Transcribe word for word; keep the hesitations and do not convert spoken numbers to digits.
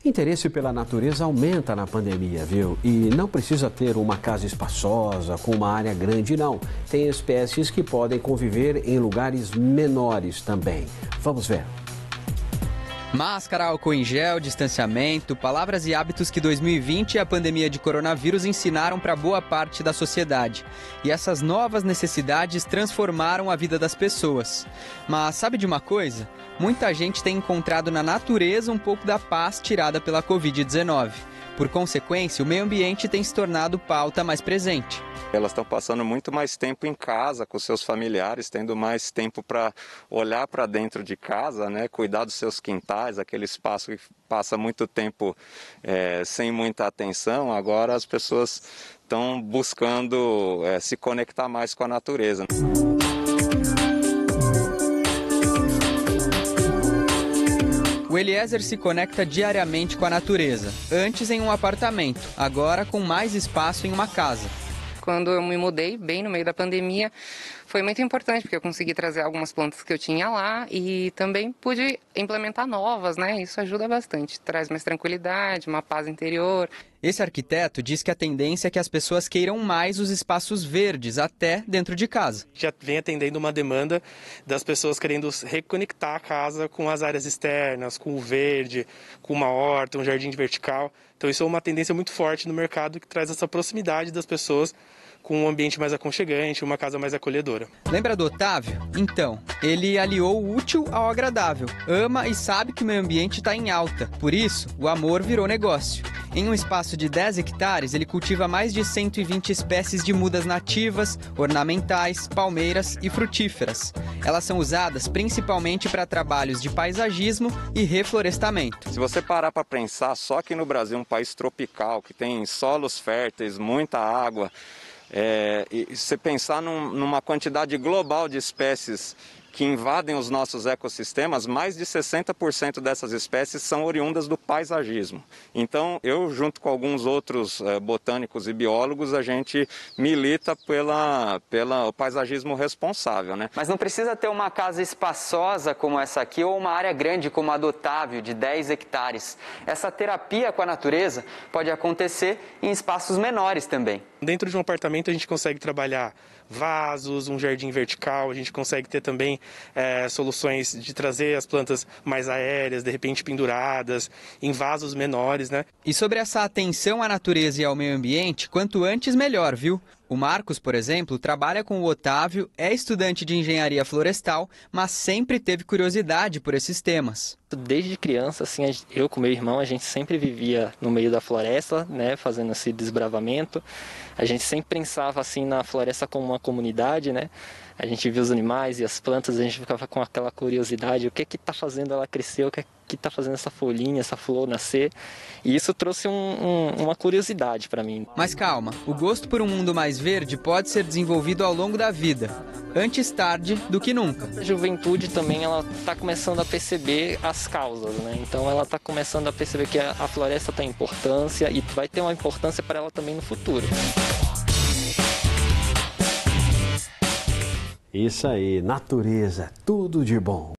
Interesse pela natureza aumenta na pandemia, viu? E não precisa ter uma casa espaçosa, com uma área grande, não. Tem espécies que podem conviver em lugares menores também. Vamos ver. Máscara, álcool em gel, distanciamento, palavras e hábitos que dois mil e vinte e a pandemia de coronavírus ensinaram para boa parte da sociedade. E essas novas necessidades transformaram a vida das pessoas. Mas sabe de uma coisa? Muita gente tem encontrado na natureza um pouco da paz tirada pela covid dezenove. Por consequência, o meio ambiente tem se tornado pauta mais presente. Elas estão passando muito mais tempo em casa com seus familiares, tendo mais tempo para olhar para dentro de casa, né? Cuidar dos seus quintais, aquele espaço que passa muito tempo é, sem muita atenção. Agora as pessoas estão buscando é, se conectar mais com a natureza. O Eliezer se conecta diariamente com a natureza, antes em um apartamento, agora com mais espaço em uma casa. Quando eu me mudei, bem no meio da pandemia, foi muito importante, porque eu consegui trazer algumas plantas que eu tinha lá e também pude implementar novas, né? Isso ajuda bastante, traz mais tranquilidade, uma paz interior. Esse arquiteto diz que a tendência é que as pessoas queiram mais os espaços verdes, até dentro de casa. Já vem atendendo uma demanda das pessoas querendo reconectar a casa com as áreas externas, com o verde, com uma horta, um jardim vertical. Então isso é uma tendência muito forte no mercado que traz essa proximidade das pessoas com um ambiente mais aconchegante, uma casa mais acolhedora. Lembra do Otávio? Então, ele aliou o útil ao agradável. Ama e sabe que o meio ambiente está em alta. Por isso, o amor virou negócio. Em um espaço de dez hectares, ele cultiva mais de cento e vinte espécies de mudas nativas, ornamentais, palmeiras e frutíferas. Elas são usadas principalmente para trabalhos de paisagismo e reflorestamento. Se você parar para pensar, só que no Brasil, um país tropical, que tem solos férteis, muita água, É, e você pensar num, numa quantidade global de espécies que invadem os nossos ecossistemas, mais de sessenta por cento dessas espécies são oriundas do paisagismo. Então, eu, junto com alguns outros é, botânicos e biólogos, a gente milita pela, pela paisagismo responsável, né? Mas não precisa ter uma casa espaçosa como essa aqui ou uma área grande como a do Otávio, de dez hectares. Essa terapia com a natureza pode acontecer em espaços menores também. Dentro de um apartamento a gente consegue trabalhar vasos, um jardim vertical, a gente consegue ter também é, soluções de trazer as plantas mais aéreas, de repente penduradas, em vasos menores, né? E sobre essa atenção à natureza e ao meio ambiente, quanto antes melhor, viu? O Marcos, por exemplo, trabalha com o Otávio, é estudante de engenharia florestal, mas sempre teve curiosidade por esses temas. Desde criança, assim, eu com meu irmão, a gente sempre vivia no meio da floresta, né, fazendo esse desbravamento. A gente sempre pensava assim na floresta como uma comunidade, né? A gente via os animais e as plantas, a gente ficava com aquela curiosidade, o que que está fazendo ela crescer, o que que está fazendo essa folhinha, essa flor nascer. E isso trouxe um, um, uma curiosidade para mim. Mas calma, o gosto por um mundo mais verde pode ser desenvolvido ao longo da vida, antes tarde do que nunca. A juventude também ela está começando a perceber as causas, né? Então ela está começando a perceber que a, a floresta tem importância e vai ter uma importância para ela também no futuro. Isso aí, natureza, tudo de bom.